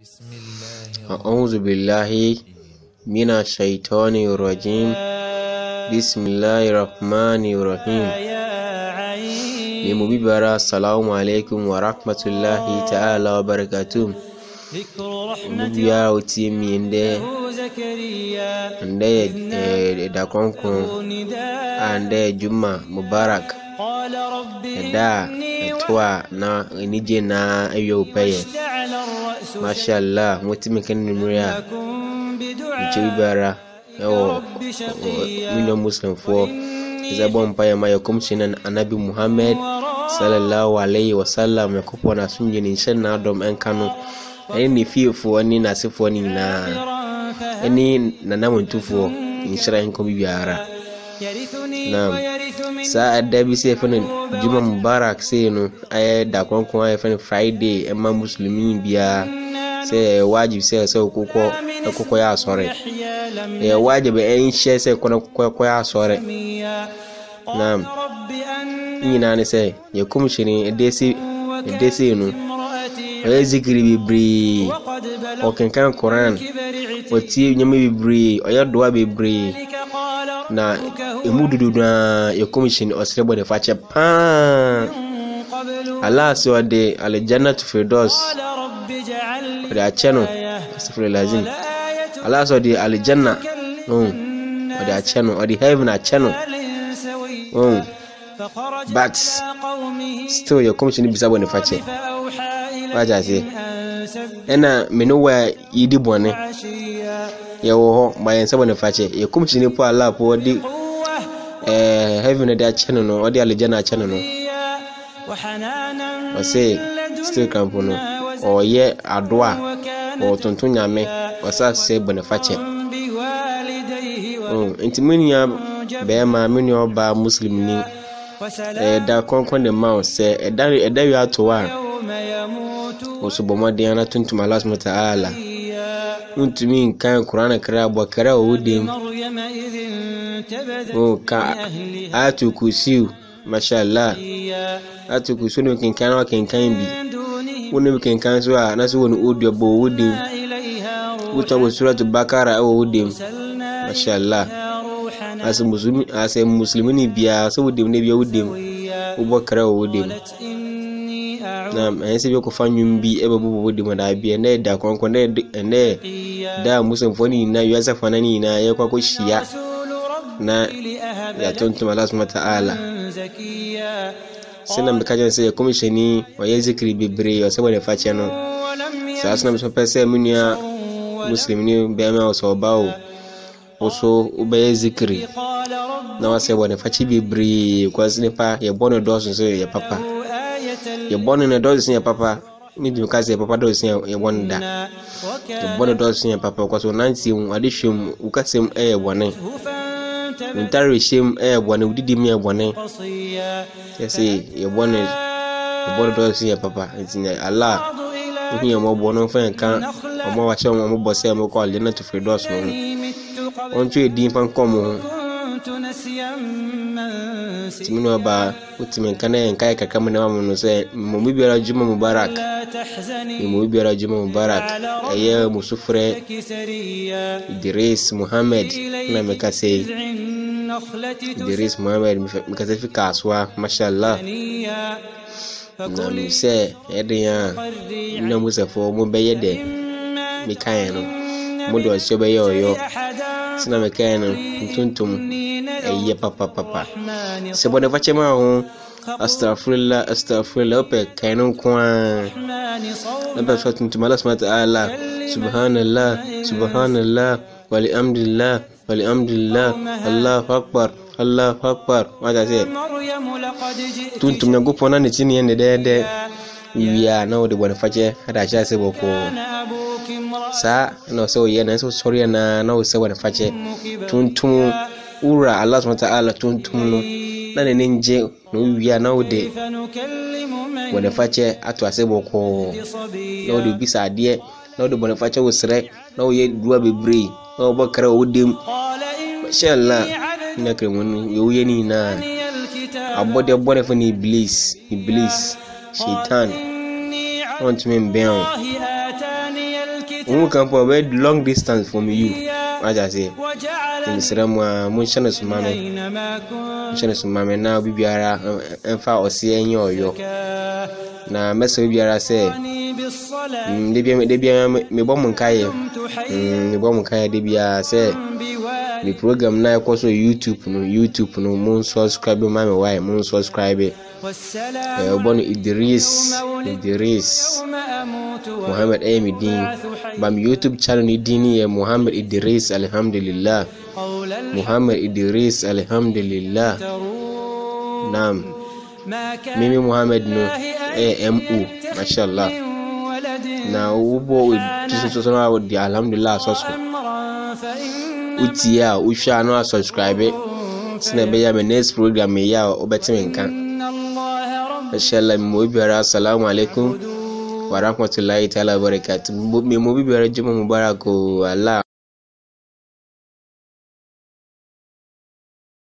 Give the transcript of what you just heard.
أعوذ بالله من الشيطان الرجيم. بسم الله الرحمن الرحيم. Mubibara, assalamu alaikum wa rahmatullahi ta'ala wa barakatuh. Mubiya uti mi ende da konkon ande Juma Mubarak da tuwa na nije na ayo paye. Mashallah, mutimi kan nimriya Mubibara yo mino muslim fo zabon paye mayo kumshinan Annabi Muhammad sallallahu alaihi wasallam ya kupona sunjini shanna dom en kanu ni fifo ni nasifo ni na ni namun tufo inshira in ko bibiyara nam sa adabi se fanin Juma Mubarak se no ay da konkon ay fanin Friday e ma muslimi biya se wajib se ko ya sore e wajib en she se ko ya sore nam ina ne se ya kumshini edesi no e zikiri bibri o kan Quran o ti nyame bibri o ya doa bibri na emududu na ya kumshini o srebo de fache pa Allah so de aljannatu firdaus da channel sifre lazim Allah so de aljanna da channel o de heaven a channel but still ya kumshini bisabo ne fache waja se ena menuwa yidi bone ya wo bayan sabo ne fache ya kumshini po Allah po di heaven da channel no odi aljanna channel no o se still kampono o ye adwa o tuntun nyame o sa se bone fache intimini ya be ma mini oba muslim ni da konkon de ma se eda wi atowa osubomo de ana tuntum Allah subhanahu wa ta'ala untumi kan Qur'an kra bo kra owudim ka atu kusiu mashallah atu kusunu kinkan wa kinkan bi wonu kinkan so na so wonu odio bo owudim utawo suratu Bakara owudim mashallah ase muslimini biya so wudim ne biya wudim ubakara wudim nam ense bi ko fanyum bi e babu wudim da biya ne da konkon ne da muslim foni na yasa fanani na ya kwa ko shiya na ya tuntum Allah subhanahu wa ta'ala sinam kajan sai kuma shini wa ya zikri bibre wa saboda face no sa sunam so pese munya muslimini be ma so bawo oso ube zikri na wase bone fachi bibri kwa sinipa ya bono dosu so ya papa ya bono na dosu ya papa ni bi kaze ya papa dosu ya bonda ya bono dosu ya papa kwa so nanti adishim ukasem bone untari shim bone udidi mi bone yesi ya bono dosu ya papa itina Allah ni ya mo bono fa kan omo wa che mo bose mo ko alina to firdaus mo onto edin fan komo timino ba utimen kana kai kaka mun ma mun se mu bibira Juma Mubarak aye musufre Idris Muhammad na mekase Idris Muhammad mekase fi kaswa mashallah na mi se ediya na musafo mu beyede mi kayano mu do se beyo sina mekano tuntum aye papa se bone fache ma ho astaghfirullah pe kaino kwa naba tuntum Allah subhanahu wa ta'ala subhanallah walhamdulillah Allahu akbar wada se tuntum na gopona ni chini yende de wiya na wode bone fache hada sha se boko sa no so yana so sorry na so bone fache tuntum ura Allah subhanahu wa ta'ala tuntum no na ne nje no wiya na wode bone fache atu asebo ko na wode bisa de na wode bone fache wosre na wo duwa bebre na wo bakara wode mashallah ina kremun yo yeni na abode bone fa ni iblis shaitan want me ben who come from a long distance from you. As I say, in Srama, Munchana Sumame, Munchana Sumame now be biara and far or see any or yo. Now, Messa Biara say, Debia me bomb kaya, me bomb kaya debia say. The program now also YouTube no moon subscribe my wife moon subscribe Bon Idris Muhammad Amidin bam YouTube channel ni dini ya Muhammad Idris alhamdulillah Muhammad Idris alhamdulillah Naam Mimi Muhammad no AMU mashallah na ubo tuso di alhamdulillah subscribe Utia, Usha, no subscribe. Snabaya, my next program, me ya, Obetinka. Inshallah, Mubara, Assalamu alaikum. Wa rahmatullahi ta'ala wa barakatuh. Me Mubara Juma Mubarak, Allah.